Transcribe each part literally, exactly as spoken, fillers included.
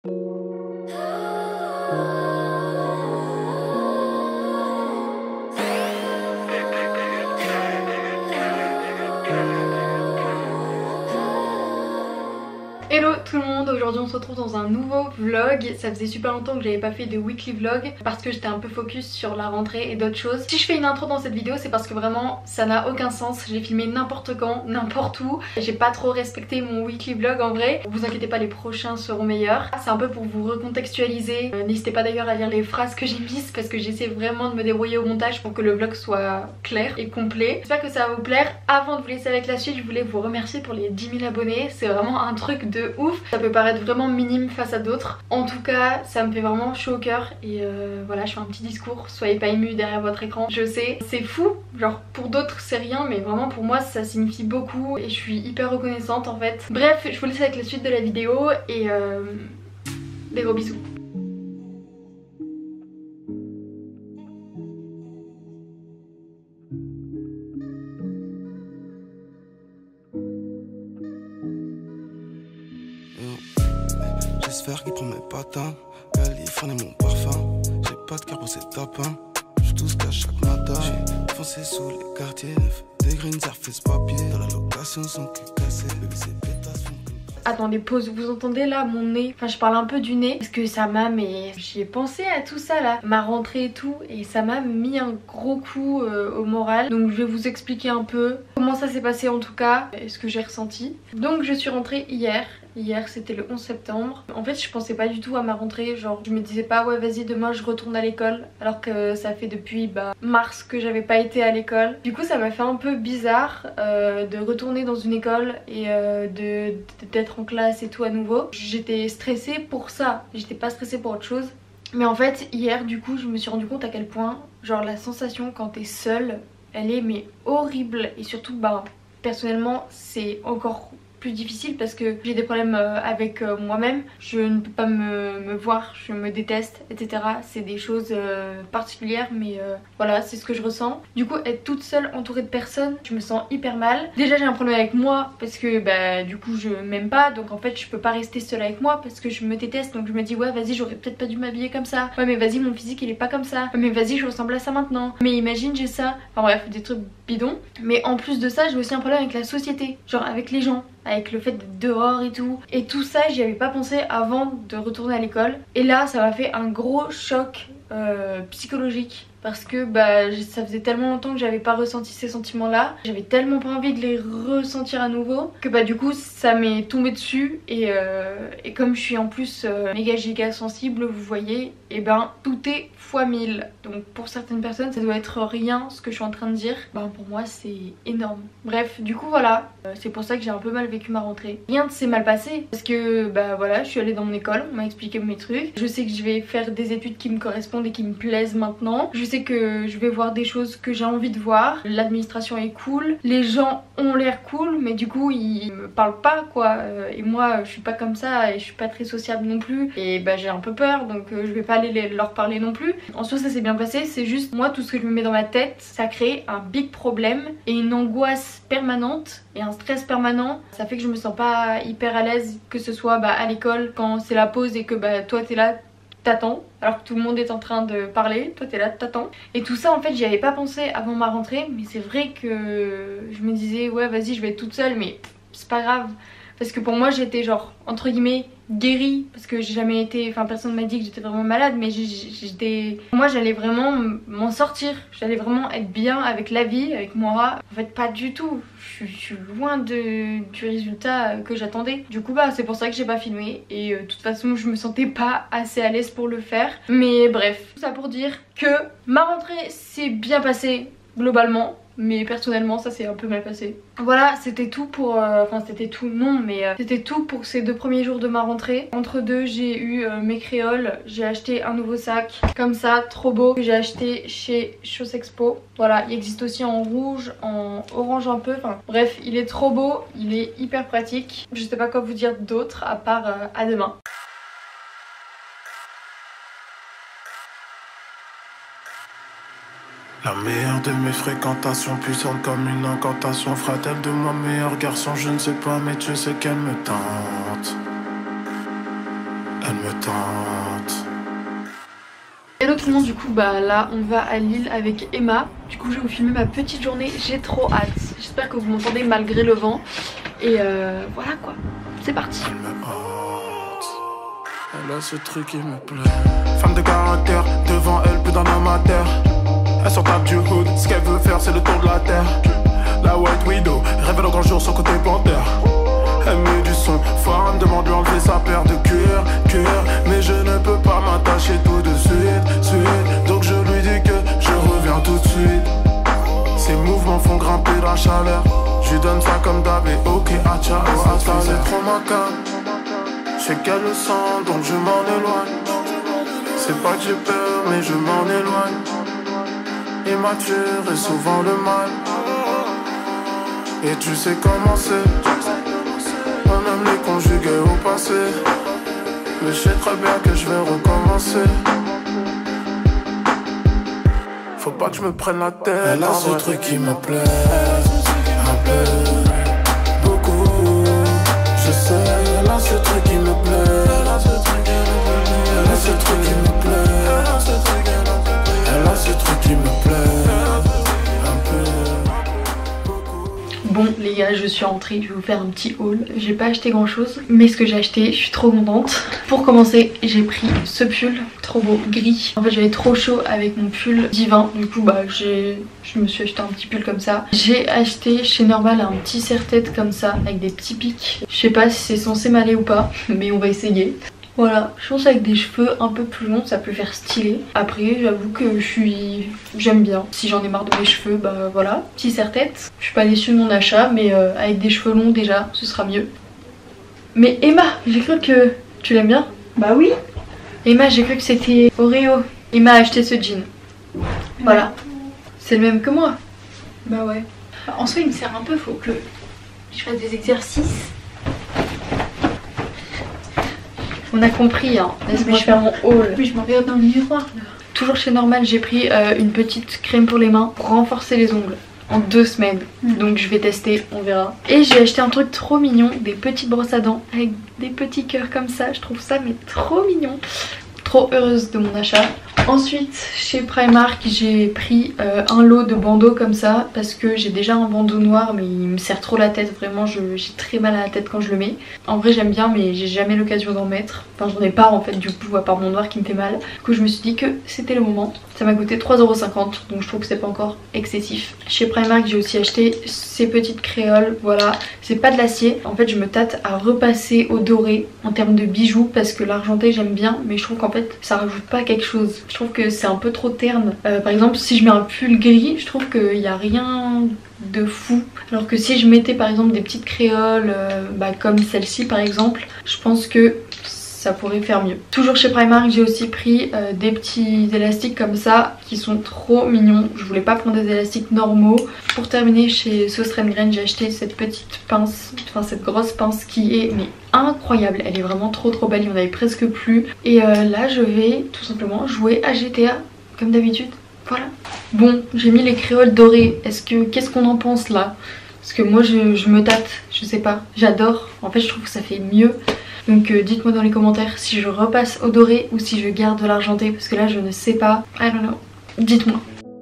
Hello tout le monde, aujourd'hui on se retrouve dans un nouveau vlog. Ça faisait super longtemps que j'avais pas fait de weekly vlog parce que j'étais un peu focus sur la rentrée et d'autres choses. Si je fais une intro dans cette vidéo, c'est parce que vraiment ça n'a aucun sens. J'ai filmé n'importe quand, n'importe où. J'ai pas trop respecté mon weekly vlog en vrai. Vous inquiétez pas, les prochains seront meilleurs. C'est un peu pour vous recontextualiser. Euh, N'hésitez pas d'ailleurs à lire les phrases que j'ai mises parce que j'essaie vraiment de me débrouiller au montage pour que le vlog soit clair et complet. J'espère que ça va vous plaire. Avant de vous laisser avec la suite, je voulais vous remercier pour les dix mille abonnés. C'est vraiment un truc de ouf. Ça peut paraître vraiment minime face à d'autres. En tout cas, ça me fait vraiment chaud au cœur. Et euh, voilà, je fais un petit discours. Soyez pas émus derrière votre écran. Je sais, c'est fou. Genre pour d'autres c'est rien, mais vraiment pour moi ça signifie beaucoup. Et je suis hyper reconnaissante en fait. Bref, je vous laisse avec la suite de la vidéo. Et euh, des gros bisous. J'espère qu'il prend mes patins. Californie mon parfum. J'ai pas de cœur pour ces tapins. Je tout ce qu'à chaque matin. J'ai foncé sous les quartiers neufs. Des green surface papier. Dans la location son cul cassé. Bébé ses pétasses font que... Attendez, pause, vous entendez là mon nez? Enfin je parle un peu du nez parce que ça m'a, mais j'y ai pensé à tout ça là, ma rentrée et tout, et ça m'a mis un gros coup euh, au moral. Donc je vais vous expliquer un peu comment ça s'est passé en tout cas, et ce que j'ai ressenti. Donc je suis rentrée hier. Hier c'était le onze septembre. En fait je pensais pas du tout à ma rentrée, genre je me disais pas ouais vas-y demain je retourne à l'école, alors que ça fait depuis bah, mars que j'avais pas été à l'école. Du coup ça m'a fait un peu bizarre euh, de retourner dans une école et euh, de d'être en classe et tout à nouveau. J'étais stressée pour ça, j'étais pas stressée pour autre chose. Mais en fait hier du coup je me suis rendu compte à quel point genre la sensation quand t'es seule elle est mais horrible. Et surtout bah personnellement c'est encore plus difficile parce que j'ai des problèmes avec moi-même, je ne peux pas me, me voir, je me déteste, et cetera. C'est des choses euh, particulières, mais euh, voilà, c'est ce que je ressens. Du coup, être toute seule entourée de personnes, je me sens hyper mal. Déjà, j'ai un problème avec moi parce que bah du coup, je m'aime pas, donc en fait, je peux pas rester seule avec moi parce que je me déteste. Donc je me dis ouais, vas-y, j'aurais peut-être pas dû m'habiller comme ça. Ouais, mais vas-y, mon physique il est pas comme ça. Ouais, mais vas-y, je ressemble à ça maintenant. Mais imagine, j'ai ça. Enfin bref, des trucs bidons. Mais en plus de ça, j'ai aussi un problème avec la société, genre avec les gens, avec le fait d'être dehors et tout. Et tout ça j'y avais pas pensé avant de retourner à l'école. Et là ça m'a fait un gros choc euh, psychologique. Parce que bah, ça faisait tellement longtemps que j'avais pas ressenti ces sentiments là. J'avais tellement pas envie de les ressentir à nouveau que bah du coup ça m'est tombé dessus. Et, euh, et comme je suis en plus euh, méga giga sensible, vous voyez, et ben tout est fois mille. Donc pour certaines personnes ça doit être rien ce que je suis en train de dire. Ben pour moi c'est énorme. Bref, du coup voilà, euh, c'est pour ça que j'ai un peu mal vécu ma rentrée. Rien ne s'est mal passé parce que bah voilà, je suis allée dans mon école, on m'a expliqué mes trucs. Je sais que je vais faire des études qui me correspondent et qui me plaisent maintenant. Je sais que je vais voir des choses que j'ai envie de voir. L'administration est cool, les gens ont l'air cool, mais du coup ils me parlent pas quoi. Euh, et moi je suis pas comme ça et je suis pas très sociable non plus. Et bah j'ai un peu peur, donc euh, je vais pas aller les, leur parler non plus. En soi ça s'est bien passé, c'est juste moi tout ce que je me mets dans ma tête, ça crée un big problème et une angoisse permanente et un stress permanent. Ça fait que je me sens pas hyper à l'aise, que ce soit bah, à l'école quand c'est la pause et que bah toi t'es là, t'attends alors que tout le monde est en train de parler, toi t'es là, t'attends. Et tout ça en fait j'y avais pas pensé avant ma rentrée, mais c'est vrai que je me disais ouais vas-y je vais être toute seule, mais c'est pas grave. Parce que pour moi j'étais genre entre guillemets guérie, parce que j'ai jamais été, enfin personne m'a dit que j'étais vraiment malade, mais j'étais, moi j'allais vraiment m'en sortir, j'allais vraiment être bien avec la vie, avec moi. En fait pas du tout, je, je suis loin de, du résultat que j'attendais. Du coup bah c'est pour ça que j'ai pas filmé et euh, de toute façon je me sentais pas assez à l'aise pour le faire. Mais bref, tout ça pour dire que ma rentrée s'est bien passée globalement. Mais personnellement ça s'est un peu mal passé. Voilà, c'était tout pour... Euh, enfin c'était tout non mais euh, c'était tout pour ces deux premiers jours de ma rentrée. Entre deux j'ai eu euh, mes créoles. J'ai acheté un nouveau sac comme ça, trop beau, que j'ai acheté chez Chose Expo. Voilà, il existe aussi en rouge, en orange un peu. Enfin bref, il est trop beau, il est hyper pratique. Je sais pas quoi vous dire d'autre à part euh, à demain. La meilleure de mes fréquentations, puissante comme une incantation. Fera-t-elle de moi meilleur garçon? Je ne sais pas, mais Dieu sait qu'elle me tente. Elle me tente. Hello tout le monde, du coup bah là on va à Lille avec Emma. Du coup je vais vous filmer ma petite journée, j'ai trop hâte. J'espère que vous m'entendez malgré le vent. Et euh, voilà quoi, c'est parti. Elle me hante. Elle a ce truc qui me plaît. Femme de caractère, devant elle plus d'un amateur. Elle sort pas du hood, ce qu'elle veut faire c'est le tour de la terre. La White Widow, révèle au grand jour son côté panthère. Elle met du son, fort, elle me demande de enlever sa paire de cuir, cuir. Mais je ne peux pas m'attacher tout de suite, suite. Donc je lui dis que je reviens tout de suite. Ses mouvements font grimper la chaleur. Je lui donne ça comme d'hab et ok, acha, oh, c'est trop ma cam. Je sais qu'elle le sent, donc je m'en éloigne. C'est pas que j'ai peur, mais je m'en éloigne. Immature et souvent le mal. Et tu sais comment c'est. On aime les conjuguer au passé. Mais je sais très bien que je vais recommencer. Faut pas que je me prenne la tête. Elle a ce vrai. Truc qui me plaît. Un peu, beaucoup. Je sais, elle a ce truc qui me plaît. Elle a ce truc qui me plaît. Elle a ce truc qui me plaît. Un peu. Bon les gars, je suis rentrée, je vais vous faire un petit haul. J'ai pas acheté grand chose, mais ce que j'ai acheté, je suis trop contente. Pour commencer, j'ai pris ce pull, trop beau, gris. En fait j'avais trop chaud avec mon pull divin, du coup bah j'ai, je me suis acheté un petit pull comme ça. J'ai acheté chez Normal un petit serre-tête comme ça, avec des petits pics. Je sais pas si c'est censé m'aller ou pas, mais on va essayer. Voilà, je pense avec des cheveux un peu plus longs ça peut faire stylé. Après j'avoue que je suis, j'aime bien. Si j'en ai marre de mes cheveux, bah voilà, petit serre-tête. Je suis pas déçue de mon achat, mais euh, avec des cheveux longs déjà ce sera mieux. Mais Emma, j'ai cru que tu l'aimes bien. Bah oui. Emma, j'ai cru que c'était Oreo. Emma a acheté ce jean. Voilà, c'est le même que moi. Bah ouais. En soi il me sert un peu, faut que je fasse des exercices. On a compris, hein. Laisse-moi faire mon haul. Oui, je me regarde dans le miroir là. Toujours chez Normal, j'ai pris euh, une petite crème pour les mains pour renforcer les ongles en deux semaines. Mmh. Donc je vais tester, on verra. Et j'ai acheté un truc trop mignon, des petites brosses à dents avec des petits cœurs comme ça. Je trouve ça mais trop mignon. Trop heureuse de mon achat. Ensuite chez Primark j'ai pris euh, un lot de bandeaux comme ça parce que j'ai déjà un bandeau noir mais il me serre trop la tête, vraiment j'ai très mal à la tête quand je le mets. En vrai j'aime bien mais j'ai jamais l'occasion d'en mettre, enfin j'en ai pas en fait du coup à part mon noir qui me fait mal. Du coup je me suis dit que c'était le moment. Ça m'a coûté trois euros cinquante donc je trouve que c'est pas encore excessif. Chez Primark j'ai aussi acheté ces petites créoles, voilà, c'est pas de l'acier. En fait je me tâte à repasser au doré en termes de bijoux parce que l'argenté j'aime bien mais je trouve qu'en fait ça rajoute pas quelque chose. Je trouve que c'est un peu trop terne. Euh, par exemple si je mets un pull gris, je trouve qu'il n'y a rien de fou. Alors que si je mettais par exemple des petites créoles euh, bah, comme celle-ci par exemple, je pense que ça pourrait faire mieux. Toujours chez Primark j'ai aussi pris euh, des petits élastiques comme ça qui sont trop mignons. Je voulais pas prendre des élastiques normaux. Pour terminer chez Sauce Reine Graine j'ai acheté cette petite pince, enfin cette grosse pince qui est mais incroyable. Elle est vraiment trop trop belle, il n'y en avait presque plus. Et euh, là je vais tout simplement jouer à G T A comme d'habitude. Voilà. Bon, j'ai mis les créoles dorées. Est-ce que qu'est-ce qu'on en pense là? Parce que moi je, je me tâte, je sais pas, j'adore. En fait je trouve que ça fait mieux. Donc euh, dites-moi dans les commentaires si je repasse au doré ou si je garde de l'argenté parce que là je ne sais pas. I don't know. Dites-moi.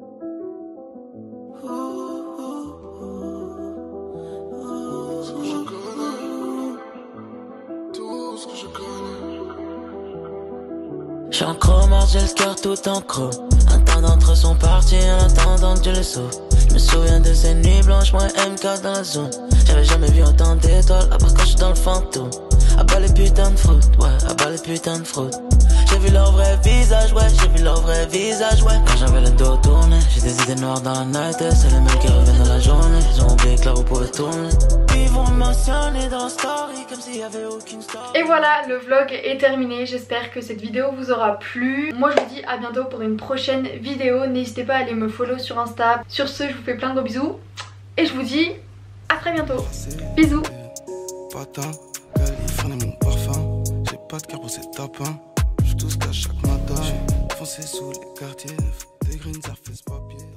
J'suis en chromard, j'ai le cœur tout en croc. Un temps d'entre sont partis, en attendant que je le sauve. Je me souviens de ces nuits blanches, moi M K dans la zone. J'avais jamais vu autant d'étoiles, à part quand j'suis dans le fantôme. À bas les putains de fraude, ouais, à bas les putains de fraude. J'ai vu leur vrai visage, ouais, j'ai vu leur vrai visage, ouais. Quand j'avais le dos tourné, j'ai des idées noires dans la night. C'est les mêmes qui reviennent dans la journée, ils ont oublié que la roue pouvait tourner. Ils vont mentionner dans story comme s'il y avait aucune story. Et voilà, le vlog est terminé, j'espère que cette vidéo vous aura plu. Moi je vous dis à bientôt pour une prochaine vidéo. N'hésitez pas à aller me follow sur Insta. Sur ce, je vous fais plein de gros bisous et je vous dis à très bientôt. Bisous. Californie mon parfum, j'ai pas de cœur pour ces tapins. Je tout ce qu'à chaque matin, j'ai foncé sous les quartiers, des greens, ça fait ce papier.